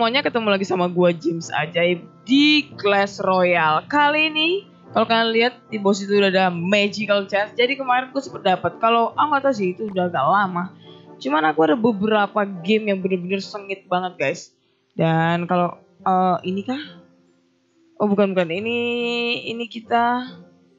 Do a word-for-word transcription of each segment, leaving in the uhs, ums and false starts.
semuanya, ketemu lagi sama gua James Ajaib di Clash Royale. Kali ini kalau kalian lihat di bawah situ udah ada magical chest. Jadi kemarin gue sempet dapat. Kalau ah nggak tahu sih, itu udah agak lama. Cuman aku ada beberapa game yang bener-bener sengit banget guys. Dan kalau uh, ini kah? Oh bukan bukan ini ini kita.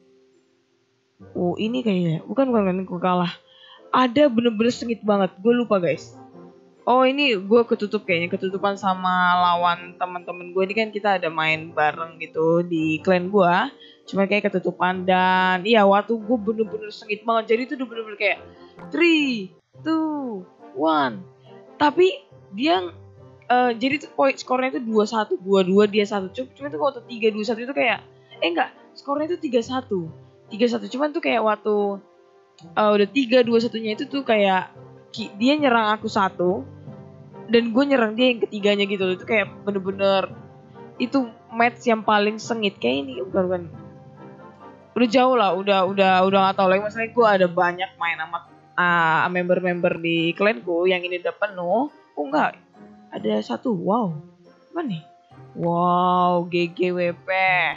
Oh ini kayaknya bukan bukan kan gue kalah. Ada bener-bener sengit banget. Gue lupa guys. Oh ini gue ketutup kayaknya, ketutupan sama lawan teman-teman gue. Ini kan kita ada main bareng gitu di clan gue. Cuma kayak ketutupan dan iya waktu gue bener-bener sengit banget. Jadi itu udah bener-bener kayak three, two, one. Tapi dia uh, jadi tuh point skornya itu dua satu, dua dua dia satu. Cuma itu waktu tiga dua satu itu kayak eh enggak, skornya itu tiga satu. tiga satu cuman tuh kayak waktu uh, udah tiga dua satunya itu tuh kayak dia nyerang aku satu dan gue nyerang dia yang ketiganya gitu loh. Itu kayak bener-bener itu match yang paling sengit kayak ini bukan bukan udah jauh lah, udah udah udah nggak tahu lagi. Maksudnya gue ada banyak main sama uh, member-member di klanku yang ini udah penuh. Oh enggak, ada satu. Wow, mana nih? Wow, G G W P.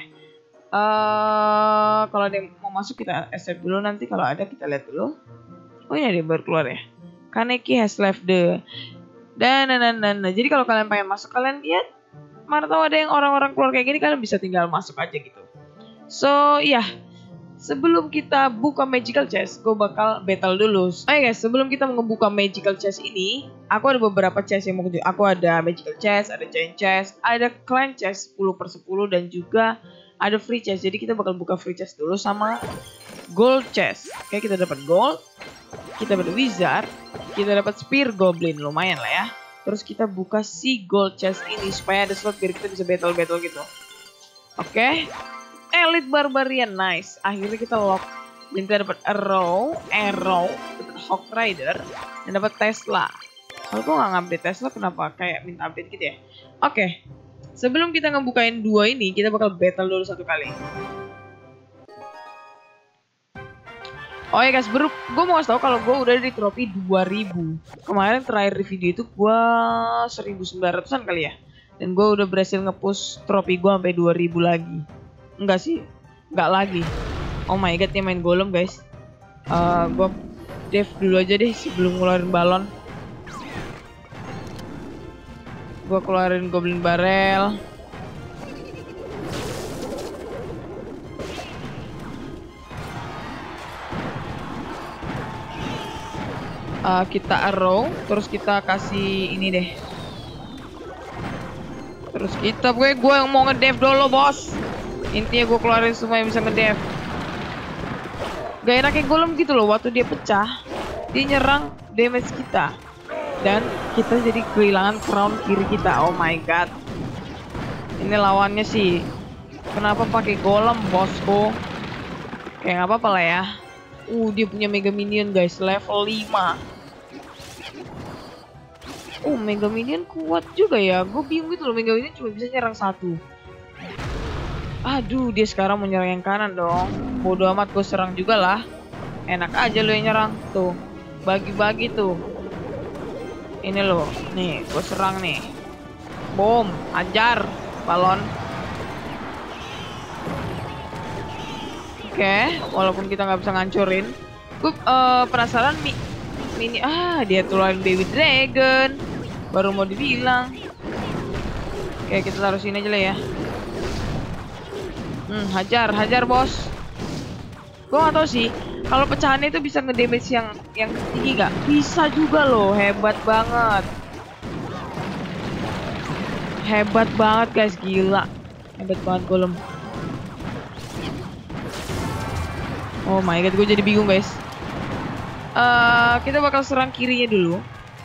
Uh, kalau ada yang mau masuk kita accept dulu, nanti kalau ada kita lihat dulu. Oh ini ada yang baru keluar ya. Kaneki has left the dan dan dan dan. Jadi kalau kalian pengen masuk, kalian lihat mana tahu ada yang orang-orang keluar kayak gini, kalian bisa tinggal masuk aja gitu. So iya, sebelum kita buka magical chest, gue bakal battle dulu. Oke okay guys, sebelum kita membuka magical chest ini, aku ada beberapa chest yang mau tunjuk. Aku ada magical chest, ada giant chest, ada clan chest sepuluh per sepuluh dan juga ada free chest. Jadi kita bakal buka free chest dulu sama gold chest. Oke, okay, kita dapat gold, kita dapat wizard, kita dapat spear goblin, lumayan lah ya. Terus kita buka si gold chest ini supaya ada slot biar kita bisa battle-battle gitu. Oke. Okay. Elite barbarian, nice. Akhirnya kita lock. Dan kita dapat arrow, arrow, dapat hawk rider, dan dapat Tesla. Kalau gue nggak ngambil Tesla, kenapa kayak minta update gitu ya? Oke. Okay. Sebelum kita ngebukain dua ini, kita bakal battle dulu satu kali. Oh ya guys, gue mau kasih tau kalau gue udah di trofi dua ribu. Kemarin terakhir di video itu gue seribu sembilan ratusan kali ya. Dan gue udah berhasil nge-push trofi gue sampai dua ribu lagi. Enggak sih, enggak lagi. Oh my god, dia main golem guys. Uh, gue dev dulu aja deh sebelum ngeluarin balon. Gue keluarin goblin barrel. Uh, kita arrow, terus kita kasih ini deh. Terus kita, gue gue yang mau ngedev dulu bos. Intinya gue keluarin semua yang bisa ngedev. Gak enaknya golem gitu loh, waktu dia pecah, dia nyerang damage kita. Dan kita jadi kehilangan crown kiri kita. Oh my god. Ini lawannya sih. Kenapa pakai golem bosku? Kayak nggak apa-apa lah ya. Uh, dia punya mega minion guys, level lima. Oh, mega minion kuat juga ya. Gue bingung gitu loh, mega minion cuma bisa nyerang satu. Aduh, dia sekarang mau nyerang yang kanan dong. Bodoh amat, gue serang juga lah. Enak aja lo yang nyerang. Tuh, bagi-bagi tuh. Ini loh, nih gue serang nih. Boom, ajar balon. Oke, okay, walaupun kita nggak bisa ngancurin. Gue uh, penasaran mi mini ah dia keluarin baby dragon. Baru mau dibilang. Oke, okay, kita taruh sini aja lah ya. Hmm, hajar, hajar bos. Gue gak tau sih, kalau pecahannya itu bisa ngedamage yang yang tinggi gak? Bisa juga loh, hebat banget. Hebat banget guys, gila. Hebat banget golem. Oh my god, gue jadi bingung guys. Uh, kita bakal serang kirinya dulu.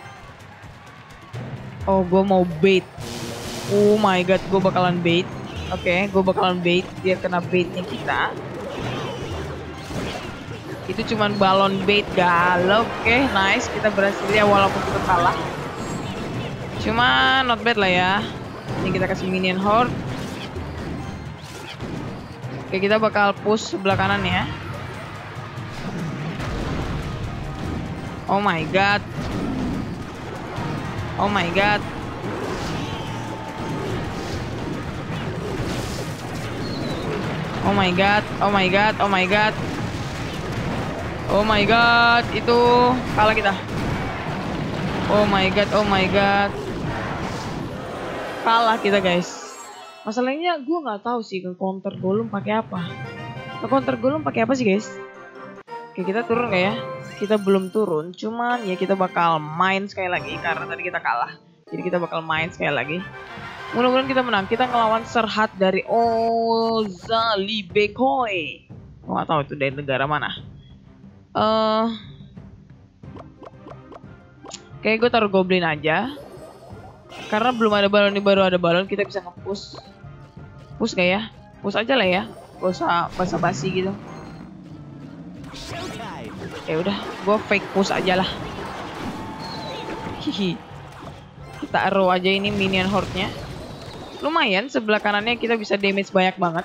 Oh, gue mau bait. Oh my god, gue bakalan bait. Oke, okay, gue bakalan bait, dia kena baitnya kita. Itu cuman balon bait galau. Oke, okay, nice, kita berhasil ya walaupun kita kalah. Cuma not bad lah ya. Ini kita kasih minion horde. Oke, okay, kita bakal push sebelah kanan ya. Oh my god. Oh my god. Oh my god, oh my god, oh my god. Oh my god, itu kalah kita. Oh my god, oh my god. Kalah kita guys. Masalahnya gue nggak tahu sih ke counter golem pakai apa. Ke counter golem pakai apa sih guys? Oke, kita turun nggak ya? Kita belum turun, cuman ya kita bakal main sekali lagi karena tadi kita kalah. Jadi kita bakal main sekali lagi. Mudah-mudahan kita menang. Kita ngelawan Serhat dari Ozalibekoi. Oh, nggak tahu itu dari negara mana. Eh, uh, kayak gue taruh goblin aja. Karena belum ada balon, ini baru ada balon, kita bisa nge-push. Push gak ya? Push aja lah ya. Gak usah basa-basi gitu. Ya udah, gue fake push aja lah. Hihi. Kita arrow aja ini minion horde-nya. Lumayan, sebelah kanannya kita bisa damage banyak banget.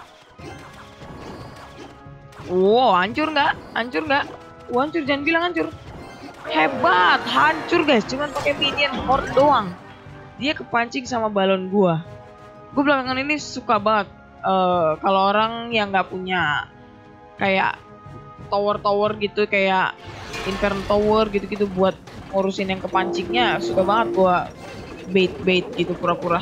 Wow, hancur nggak? Hancur nggak? Wow, hancur, jangan bilang hancur. Hebat, hancur guys. Cuman pakai minion horde doang. Dia kepancing sama balon gua. Gua belakangan ini suka banget uh, kalau orang yang nggak punya kayak tower-tower gitu, kayak Inferno Tower gitu-gitu buat ngurusin yang kepancingnya, suka banget gua bait-bait gitu pura-pura.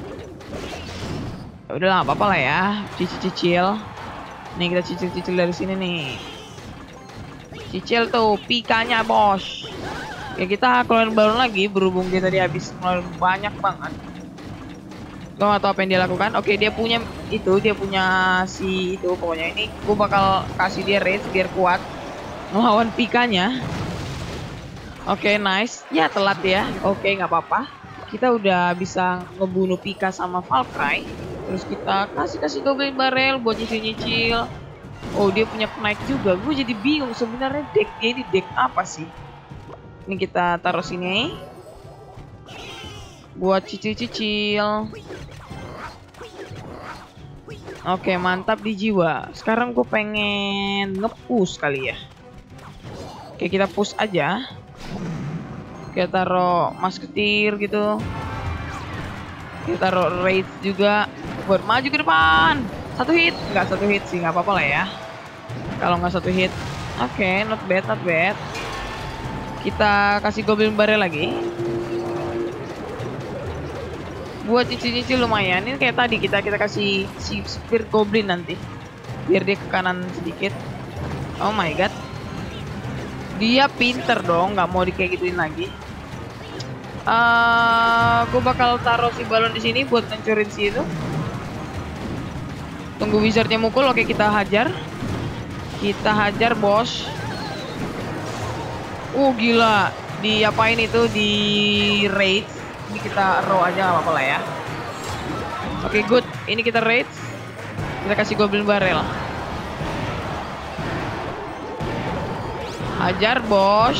Ya udahlah, apa-apa lah ya, cicil-cicil. Nih kita cicil-cicil dari sini nih. Cicil tuh, pikanya bos. Ya kita keluarin balon lagi berhubung dia tadi habis ngeluarin banyak banget. Gue gak tau apa yang dia lakukan. Oke, dia punya itu, dia punya si itu pokoknya ini. Gue bakal kasih dia rage biar kuat ngelawan pikanya. Oke, nice. Ya telat ya. Oke, nggak apa-apa. Kita udah bisa ngebunuh Pika sama Valkyrie. Terus kita kasih-kasih goblin barrel buat nyicil-nyicil. Oh, dia punya knight juga. Gue jadi bingung sebenarnya deck dia ini deck apa sih? Ini kita taruh sini buat cicil-cicil. Oke, mantap di jiwa. Sekarang gue pengen nge-push kali ya. Oke, kita push aja. Kita taruh masketir gitu. Kita taruh raid juga buat maju ke depan. Satu hit, nggak satu hit sih, nggak apa-apa lah ya. Kalau nggak satu hit, oke, not bad, not bad. Kita kasih goblin barrel lagi. Buat cicil-cicil lumayan. Ini kayak tadi kita kita kasih si spear goblin nanti. Biar dia ke kanan sedikit. Oh my god. Dia pinter dong, nggak mau di kayak gituin lagi. Uh, gue bakal taruh si balon di sini buat ngancurin si itu. Tunggu wizardnya mukul. Oke, kita hajar. Kita hajar bos. Uh gila, diapain itu, di raid. Ini kita row aja, gak apa-apa lah ya. Oke, good. Ini kita raid. Kita kasih goblin barrel. Hajar bos.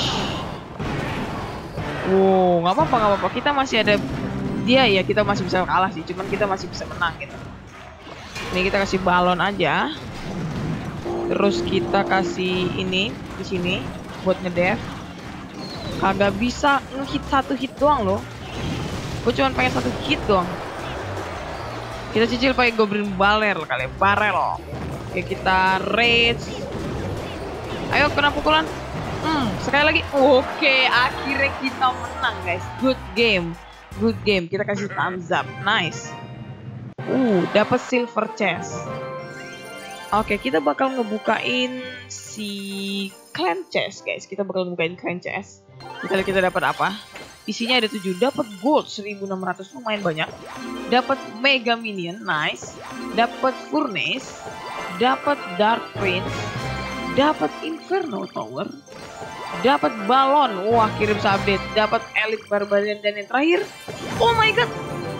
Wow, nggak apa-apa, nggak apa-apa. Kita masih ada dia ya, kita masih bisa kalah sih. Cuman kita masih bisa menang gitu. Ini kita kasih balon aja. Terus kita kasih ini di sini buat ngedef. Kagak bisa ngehit satu hit doang loh. Gue cuma pengen satu hit doang. Kita cicil pakai goblin barrel kali, barrel. Oke, kita rage. Ayo kena pukulan. Hmm, sekali lagi. Oke, akhirnya kita menang guys. Good game, good game. Kita kasih thumbs up. Nice. Uh, dapat silver chest. Oke, kita bakal ngebukain si clan chest guys. Kita bakal ngebukain clan chest. Kita lihat kita dapat apa. Isinya ada tujuh. Dapat gold seribu enam ratus, lumayan banyak. Dapat mega minion, nice. Dapat furnace. Dapat dark prince. Dapat inferno tower. Dapat balon. Wah, kirim update. Dapat elite barbarian dan yang terakhir. Oh my god.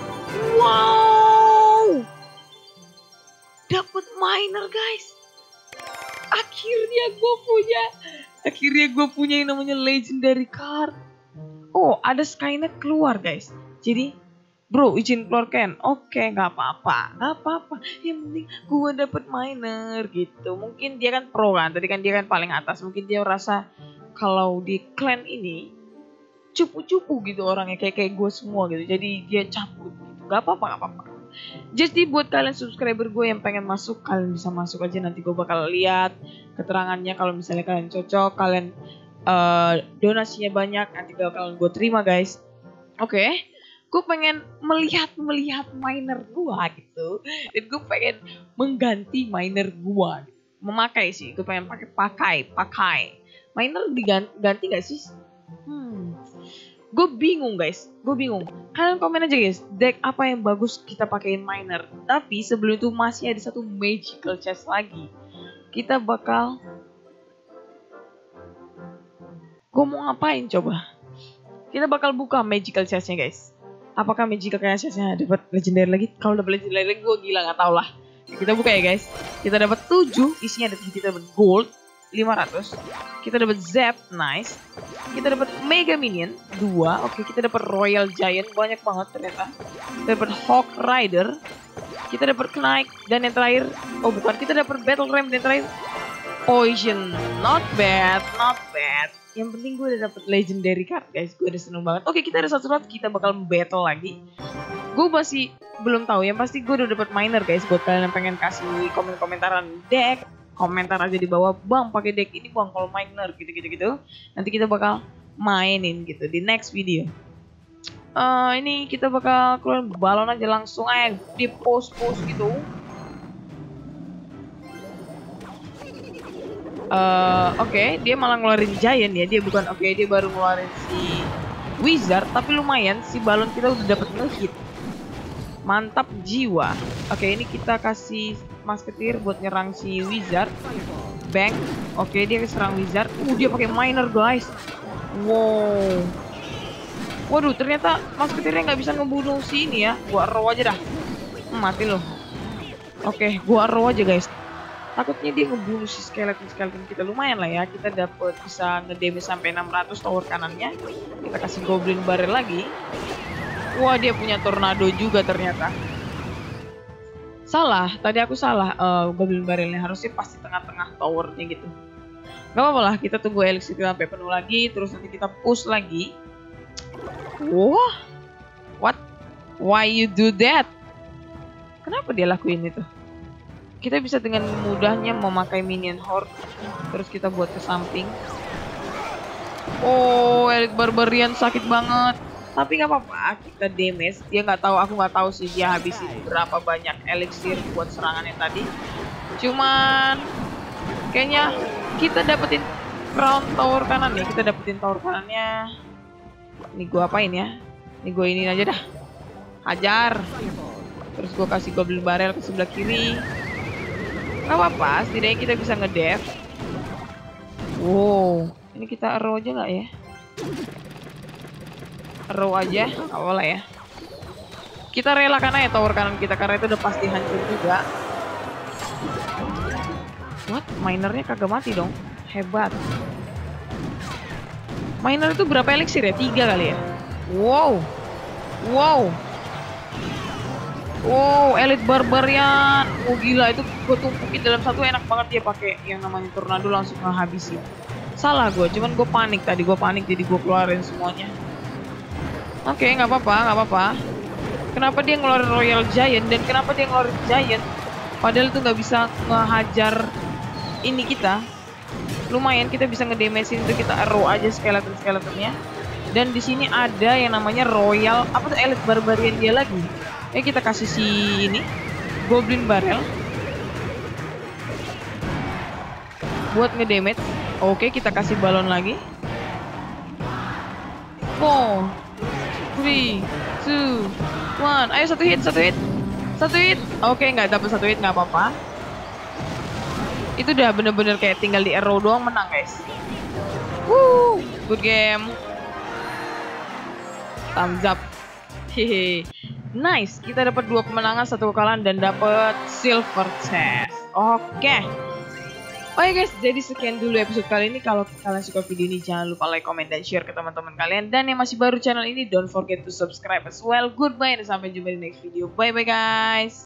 Wow. Dapat miner guys. Akhirnya gue punya. Akhirnya gue punya yang namanya legendary card. Oh, ada Skynet keluar guys. Jadi, bro, izin keluarkan. Oke, nggak apa-apa, nggak apa-apa. Yang penting gue dapet miner gitu. Mungkin dia kan pro kan. Tadi kan dia kan paling atas. Mungkin dia rasa kalau di clan ini cupu-cupu gitu orangnya, kayak kayak gue semua gitu. Jadi dia cabut. Gitu. Nggak apa-apa, nggak apa-apa. Jadi buat kalian subscriber gue yang pengen masuk, kalian bisa masuk aja, nanti gue bakal lihat keterangannya. Kalau misalnya kalian cocok, kalian uh, donasinya banyak, nanti kalian gue terima guys. Oke, okay. Gue pengen melihat melihat miner gue gitu, dan gue pengen mengganti miner gue, memakai sih, gue pengen pakai pakai pakai miner diganti gak sih? Hmm. Gue bingung guys, gue bingung. Kalian komen aja guys, deck apa yang bagus kita pakein miner. Tapi sebelum itu masih ada satu magical chest lagi. Kita bakal, gue mau ngapain coba? Kita bakal buka magical chestnya guys. Apakah magical chestnya dapat legendary lagi? Kalau dapat legendary lagi gue gila, nggak tau lah. Kita buka ya guys. Kita dapat tujuh, isinya ada kita dapat gold lima ratus. Kita dapat Zap, nice. Kita dapat Mega Minion dua. Oke, kita dapat Royal Giant, banyak banget ternyata. Kita dapat Hawk Rider. Kita dapat Knight, dan yang terakhir, oh bukan, kita dapat Battle Ram, dan yang terakhir Poison. Not bad, not bad. Yang penting gue udah dapat legendary card guys. Gue udah seneng banget. Oke, kita ada satu slot, kita bakal battle lagi. Gue masih belum tahu, yang pasti gue udah dapat miner guys. Buat kalian yang pengen kasih komen-komentaran deck, komentar aja di bawah, bang pakai deck ini bang kalau miner gitu-gitu gitu. Nanti kita bakal mainin gitu di next video. Uh, ini kita bakal keluar balon aja langsung aja di post-post gitu. Uh, Oke, okay, dia malah ngeluarin Giant ya, dia bukan, oke okay, dia baru ngeluarin si Wizard, tapi lumayan si balon kita udah dapet nge-hit. Mantap jiwa. Oke, okay, ini kita kasih Musketeer buat nyerang si Wizard. Bang. Oke, okay, dia serang Wizard. Uh, dia pakai miner guys. Wow. Waduh, ternyata Musketeernya nggak bisa ngebunuh si ini ya. Gua arrow aja dah. Hmm, mati loh. Oke, okay, gua arrow aja guys. Takutnya dia ngebunuh si skeleton-skeleton kita. Lumayan lah ya, kita dapet bisa ngedamage sampai enam ratus tower kanannya. Kita kasih Goblin Barrel lagi. Wah, dia punya tornado juga ternyata. Salah, tadi aku salah. Uh, Goblin Barrelnya harusnya pasti tengah-tengah towernya gitu. Gak apa-apa lah, kita tunggu elixir kita sampai penuh lagi. Terus nanti kita push lagi. Wah, what? Why you do that? Kenapa dia lakuin itu? Kita bisa dengan mudahnya memakai minion horde. Terus kita buat ke samping. Oh, Elite Barbarian sakit banget. Tapi nggak apa-apa, kita damage. Dia nggak tahu, aku nggak tahu sih dia habisin berapa banyak elixir buat serangannya tadi. Cuman kayaknya kita dapetin crown tower kanan nih. Kita dapetin tower kanannya. Ini gua apain ya? Ini gua ini aja dah. Hajar. Terus gua kasih Goblin Barrel ke sebelah kiri. Gak apa-apa, setidaknya kita bisa ngedef. Wow, ini kita arrow aja nggak ya? Arrow aja, awal lah ya. Kita relakan aja tower kanan kita karena itu udah pasti hancur juga. What? Minernya kagak mati dong? Hebat. Miner itu berapa elixir ya? Tiga kali ya? Wow, wow. Wow, Elite Barbarian. Oh gila, itu gue tumpukin dalam satu, enak banget dia pakai yang namanya tornado langsung ngehabisin. Salah gue, cuman gue panik tadi, gue panik jadi gue keluarin semuanya. Oke, okay, nggak apa-apa, nggak apa-apa. Kenapa dia ngeluarin Royal Giant dan kenapa dia ngeluarin Giant? Padahal itu nggak bisa ngehajar ini kita. Lumayan kita bisa ngedamagein itu, kita arrow aja skeleton-skeletonnya. Dan di sini ada yang namanya Royal, apa tuh, Elite Barbarian dia lagi. Eh kita kasih si ini Goblin Barrel buat ngedamage. Oke, kita kasih balon lagi. Four, three, two, one. Ayo satu hit, satu hit, satu hit. Oke, nggak dapat satu hit, nggak apa-apa. Itu udah bener-bener kayak tinggal di arrow doang menang guys. Woo, good game. Thumbs up. Hehe. Nice, kita dapat dua kemenangan, satu kekalahan, dan dapat silver chest. Oke. Oke guys, jadi sekian dulu episode kali ini. Kalau kalian suka video ini, jangan lupa like, comment, dan share ke teman-teman kalian. Dan yang masih baru channel ini, don't forget to subscribe as well. Goodbye, dan sampai jumpa di next video. Bye bye guys.